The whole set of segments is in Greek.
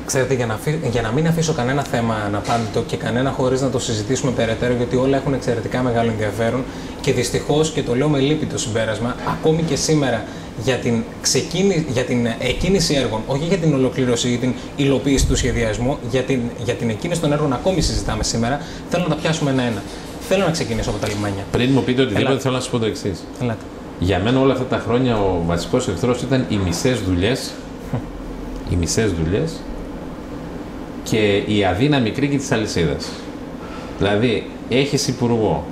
Ξέρετε, για να μην αφήσω κανένα θέμα αναπάντητο και κανένα χωρίς να το συζητήσουμε περαιτέρω, γιατί όλα έχουν εξαιρετικά μεγάλο ενδιαφέρον και δυστυχώς, και το λέω με λύπη το συμπέρασμα, ακόμη και σήμερα για την εκκίνηση έργων, όχι για την ολοκλήρωση ή την υλοποίηση του σχεδιασμού, για την εκκίνηση των έργων ακόμη συζητάμε σήμερα. Θέλω να τα πιάσουμε ένα-ένα. Θέλω να ξεκινήσω από τα λιμάνια. Πριν μου πείτε οτιδήποτε, θέλω να σας πω το εξής. Για μένα όλα αυτά τα χρόνια ο βασικός εχθρός ήταν οι μισές δουλειές. Οι μισές δουλειές και η αδύναμη κρίκη της αλυσίδας. Δηλαδή, έχεις υπουργό,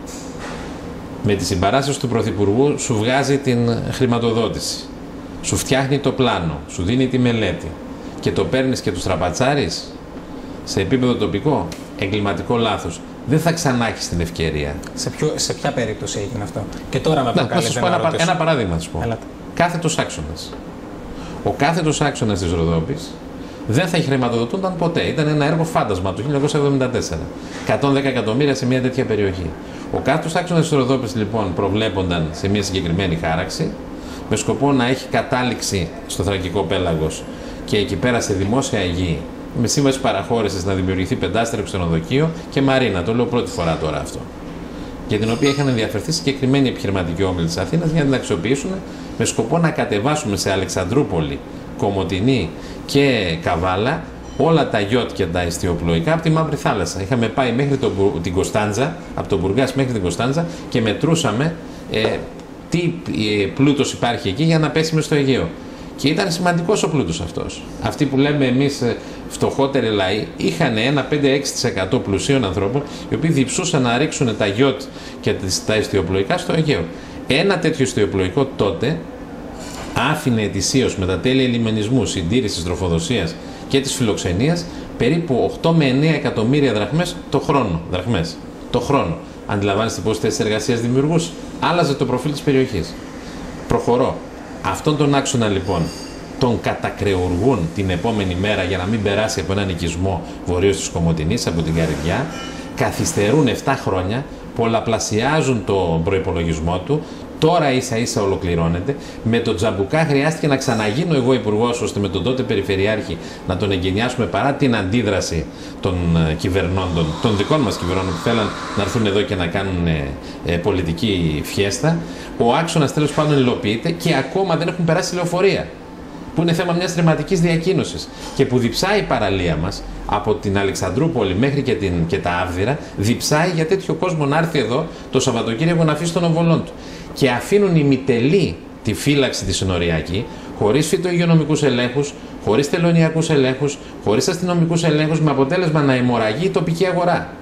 με τη συμπαράσταση του πρωθυπουργού σου βγάζει την χρηματοδότηση, σου φτιάχνει το πλάνο, σου δίνει τη μελέτη και το παίρνεις και του στραπατσάρεις σε επίπεδο τοπικό, εγκληματικό λάθος. Δεν θα ξανά έχεις την ευκαιρία. Σε ποια περίπτωση έγινε αυτό? Και τώρα με προκαλέσετε να ρωτήσω. Ένα παράδειγμα θα σου πω. Κάθετος άξονας. Ο κάθετος άξονας της Ροδόπης δεν θα χρηματοδοτούνταν ποτέ. Ήταν ένα έργο φάντασμα το 1974. 110 εκατομμύρια σε μια τέτοια περιοχή. Ο κάθετος άξονας της Ροδόπης λοιπόν προβλέπονταν σε μια συγκεκριμένη χάραξη με σκοπό να έχει κατάληξη στο Θρακικό Πέλαγος και εκεί πέρα σε δημόσια γη με σύμβαση παραχώρησης να δημιουργηθεί πεντάστερο ξενοδοχείο και μαρίνα. Το λέω πρώτη φορά τώρα αυτό. Για την οποία είχαν ενδιαφερθεί συγκεκριμένοι επιχειρηματικοί όμιλοι της Αθήνας για να την αξιοποιήσουν με σκοπό να κατεβάσουμε σε Αλεξανδρούπολη, Κομοτηνή και Καβάλα όλα τα γιότ και τα ιστιοπλοϊκά από τη Μαύρη Θάλασσα. Είχαμε πάει μέχρι την Κωνσταντζα, από τον Μπουργκάς μέχρι την Κωνσταντζα και μετρούσαμε τι πλούτος υπάρχει εκεί για να πέσει μες στο Αιγαίο. Και ήταν σημαντικός ο πλούτος αυτός. Αυτοί που λέμε εμείς φτωχότεροι λαοί είχαν ένα 5-6% πλουσίων ανθρώπων οι οποίοι διψούσαν να ρίξουν τα γιότ και τα ιστιοπλοϊκά στο Αιγαίο. Ένα τέτοιο ιστιοπλοϊκό τότε άφηνε ετησίως με τα τέλη λιμενισμού, συντήρησης, τροφοδοσίας και της φιλοξενίας περίπου 8 με 9 εκατομμύρια δραχμές το χρόνο. Αντιλαμβάνεστε πόσες θέσεις εργασίας δημιουργούσε. Άλλαζε το προφίλ της περιοχής. Προχωρώ. Αυτόν τον άξονα λοιπόν τον κατακρεουργούν την επόμενη μέρα για να μην περάσει από έναν οικισμό βορείως της Κομοτηνής, από την Καρυδιά. Καθυστερούν 7 χρόνια, πολλαπλασιάζουν τον προϋπολογισμό του. Τώρα ίσα ίσα ολοκληρώνεται. Με τον Τζαμπουκά χρειάστηκε να ξαναγίνω εγώ υπουργός, ώστε με τον τότε Περιφερειάρχη να τον εγκαινιάσουμε παρά την αντίδραση των κυβερνώντων, των δικών μας κυβερνώντων που θέλαν να έρθουν εδώ και να κάνουν πολιτική φιέστα. Ο άξονας τέλος πάντων υλοποιείται και ακόμα δεν έχουν περάσει λεωφορεία. Που είναι θέμα μιας ρηματικής διακίνησης και που διψάει η παραλία μας από την Αλεξανδρούπολη μέχρι και τα Άβδυρα, διψάει για τέτοιο κόσμο να έρθει εδώ το Σαββατοκύριακο να αφήσει τον οβολόν του. Και αφήνουν ημιτελή τη φύλαξη τη συνοριακή, χωρίς φυτοϊγειονομικούς ελέγχους, χωρίς τελωνιακούς ελέγχους, χωρίς αστυνομικούς ελέγχους, με αποτέλεσμα να αιμορραγεί η τοπική αγορά.